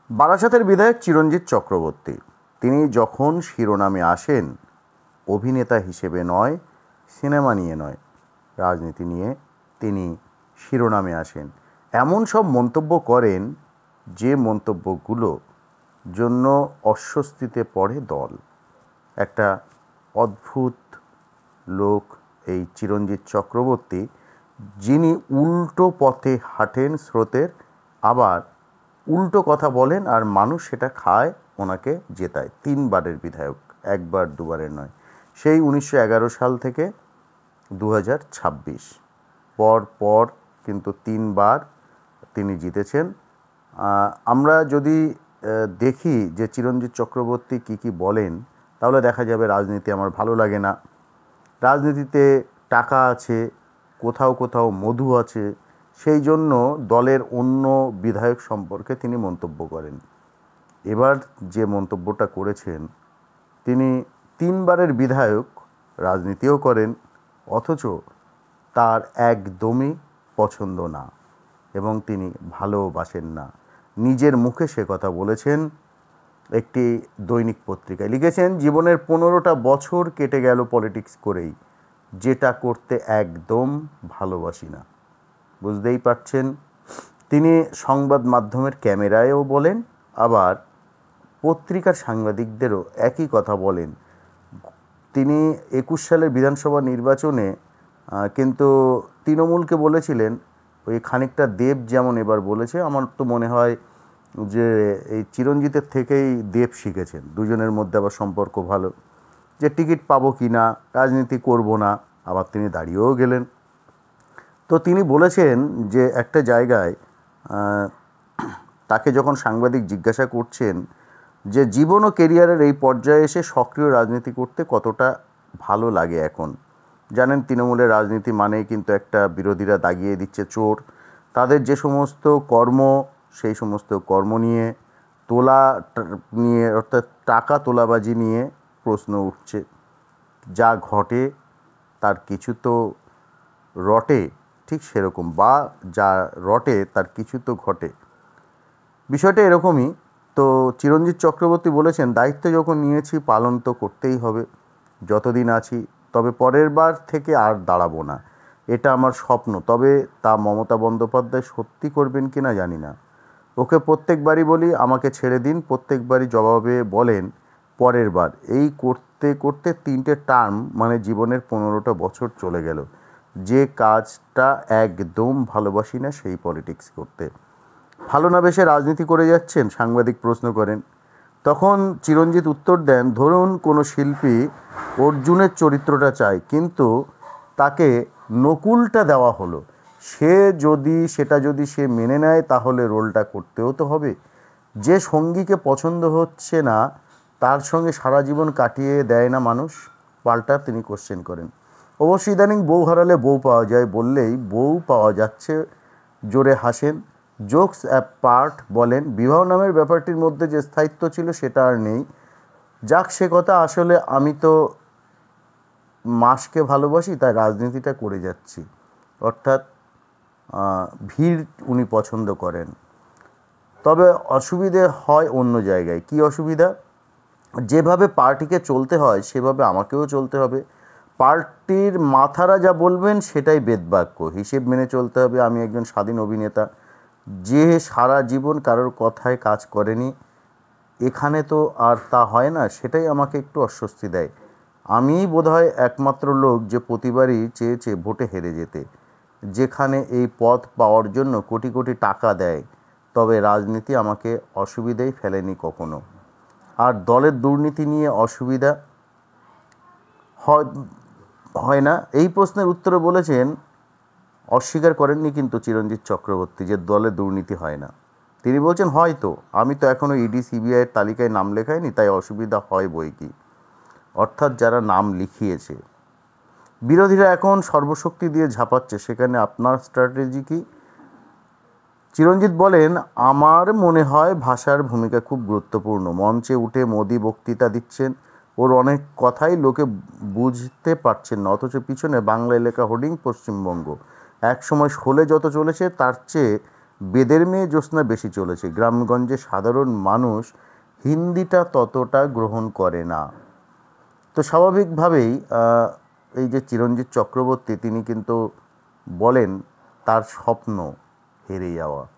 বারাসাতের বিধায়ক চিরঞ্জিত চক্রবর্তী, তিনি যখন শিরোনামে আসেন, অভিনেতা হিসেবে নয়, সিনেমা নিয়ে নয়, রাজনীতি নিয়ে তিনি শিরোনামে আসেন। এমন সব মন্তব্য করেন যে মন্তব্যগুলো জন্য অস্বস্তিতে পড়ে দল। একটা অদ্ভুত লোক এই চিরঞ্জিত চক্রবর্তী, যিনি উল্টো পথে হাঁটেন স্রোতের, আবার উল্টো কথা বলেন আর মানুষ সেটা খায়, ওনাকে জেতায়। 3 বারের বিধায়ক, একবার দুবারের নয়। সেই 1911 সাল থেকে 2026 পর পর কিন্তু 3 বার তিনি জিতেছেন। আমরা যদি দেখি যে চিরঞ্জিত চক্রবর্তী কী বলেন, তাহলে দেখা যাবে রাজনীতি আমার ভালো লাগে না, রাজনীতিতে টাকা আছে, কোথাও কোথাও মধু আছে, সেই জন্য দলের অন্য বিধায়ক সম্পর্কে তিনি মন্তব্য করেন। এবার যে মন্তব্যটা করেছেন, তিনি 3 বারের বিধায়ক, রাজনীতিও করেন, অথচ তার একদমই পছন্দ না এবং তিনি ভালোবাসেন না। নিজের মুখে সে কথা বলেছেন, একটি দৈনিক পত্রিকায় লিখেছেন, জীবনের 15টা বছর কেটে গেল পলিটিক্স করেই, যেটা করতে একদম ভালোবাসি না। বুঝতেই পারছেন, তিনি সংবাদ মাধ্যমের ক্যামেরায়ও বলেন, আবার পত্রিকার সাংবাদিকদেরও একই কথা বলেন। তিনি 21 সালের বিধানসভা নির্বাচনে কিন্তু তৃণমূলকে বলেছিলেন, ওই খানিকটা দেব যেমন এবার বলেছে, আমার তো মনে হয় যে এই চিরঞ্জিতের থেকেই দেব শিখেছেন। দুজনের মধ্যে আবার সম্পর্ক ভালো, যে টিকিট পাবো কি না, রাজনীতি করব না, আবার তিনি দাঁড়িয়েও গেলেন। তো তিনি বলেছেন যে একটা জায়গায় তাকে যখন সাংবাদিক জিজ্ঞাসা করছেন যে জীবন ও কেরিয়ারের এই পর্যায়ে এসে সক্রিয় রাজনীতি করতে কতটা ভালো লাগে এখন। জানেন, তৃণমূলের রাজনীতি মানেই কিন্তু একটা বিরোধীরা দাগিয়ে দিচ্ছে চোর। তাদের যে সমস্ত কর্ম, সেই সমস্ত কর্ম নিয়ে অর্থাৎ টাকা তোলাবাজি নিয়ে প্রশ্ন উঠছে। যা ঘটে তার কিছু তো রটে, ঠিক সেরকম, বা যা রটে তার কিছু তো ঘটে। বিষয়টা এরকমই। তো চিরঞ্জিত চক্রবর্তী বলেছেন, দায়িত্ব যখন নিয়েছি পালন তো করতেই হবে যতদিন আছি, তবে পরের বার থেকে আর দাঁড়াবো না, এটা আমার স্বপ্ন। তবে তা মমতা বন্দ্যোপাধ্যায় সত্যি করবেন কি না জানি না। ওকে প্রত্যেকবারই বলি আমাকে ছেড়ে দিন, প্রত্যেকবারই জবাবে বলেন পরের বার। এই করতে করতে 3টে টার্ম মানে জীবনের 15টা বছর চলে গেল। যে কাজটা একদম ভালোবাসি না সেই পলিটিক্স করতে। ভালো না বেশে রাজনীতি করে যাচ্ছেন, সাংবাদিক প্রশ্ন করেন। তখন চিরঞ্জিত উত্তর দেন, ধরুন কোনো শিল্পী অর্জুনের চরিত্রটা চায়, কিন্তু তাকে নকুলটা দেওয়া হলো, সেটা যদি সে মেনে নেয়, তাহলে রোলটা করতেও তো হবে। যে সঙ্গীকে পছন্দ হচ্ছে না, তার সঙ্গে সারা জীবন কাটিয়ে দেয় না মানুষ? পাল্টা তিনি কোশ্চেন করেন। অবশ্য ইদানিং বউ হারালে বউ পাওয়া যায় বললেই বউ পাওয়া যাচ্ছে, জোরে হাসেন। জোকস অ্যাপার্ট বলেন, বিবাহ নামের ব্যাপারটির মধ্যে যে স্থায়িত্ব ছিল সেটা আর নেই। যাক সে কথা, আসলে আমি তো মাসকে ভালোবাসি, তাই রাজনীতিটা করে যাচ্ছি। অর্থাৎ ভিড় উনি পছন্দ করেন। তবে অসুবিধে হয় অন্য জায়গায়। কি অসুবিধা? যেভাবে পার্টিকে চলতে হয় সেভাবে আমাকেও চলতে হবে। পার্টির মাথারা যা বলবেন সেটাই বেদবাক্য, হিসেব মেনে চলতে হবে। আমি একজন স্বাধীন অভিনেতা, যে সারা জীবন কারোর কথায় কাজ করেনি। এখানে তো আর তা হয় না, সেটাই আমাকে একটু অস্বস্তি দেয়। আমিই বোধহয় একমাত্র লোক যে প্রতিবারই চেয়েছে ভোটে হেরে যেতে, যেখানে এই পদ পাওয়ার জন্য কোটি কোটি টাকা দেয়। তবে রাজনীতি আমাকে অসুবিধায় ফেলেনি কখনো। আর দলের দুর্নীতি নিয়ে অসুবিধা হয় না? এই প্রশ্নের উত্তরে বলেছেন, অস্বীকার করেননি কিন্তু চিরঞ্জিত চক্রবর্তী যে দলে দুর্নীতি হয় না। তিনি বলছেন, হয়তো আমি তো এখনও ইডি সিবিআইয়ের তালিকায় নাম লেখাইনি, তাই অসুবিধা হয় বই কি। অর্থাৎ যারা নাম লিখিয়েছে। বিরোধীরা এখন সর্বশক্তি দিয়ে ঝাঁপাচ্ছে, সেখানে আপনার স্ট্র্যাটেজি কি? চিরঞ্জিত বলেন, আমার মনে হয় ভাষার ভূমিকা খুব গুরুত্বপূর্ণ। মঞ্চে উঠে মোদি বক্তৃতা দিচ্ছেন, ওর অনেক কথাই লোকে বুঝতে পারছেন না, অথচ পিছনে বাংলায় লেখা হোর্ডিং পশ্চিমবঙ্গ। একসময় শোলে যত চলেছে তার চেয়ে বেদের মেয়ে জ্যোৎস্না বেশি চলেছে, গ্রামগঞ্জে সাধারণ মানুষ হিন্দিটা ততটা গ্রহণ করে না। তো স্বাভাবিকভাবেই এই যে চিরঞ্জিত চক্রবর্তী তিনি কিন্তু বলেন তার স্বপ্ন হেরে যাওয়া।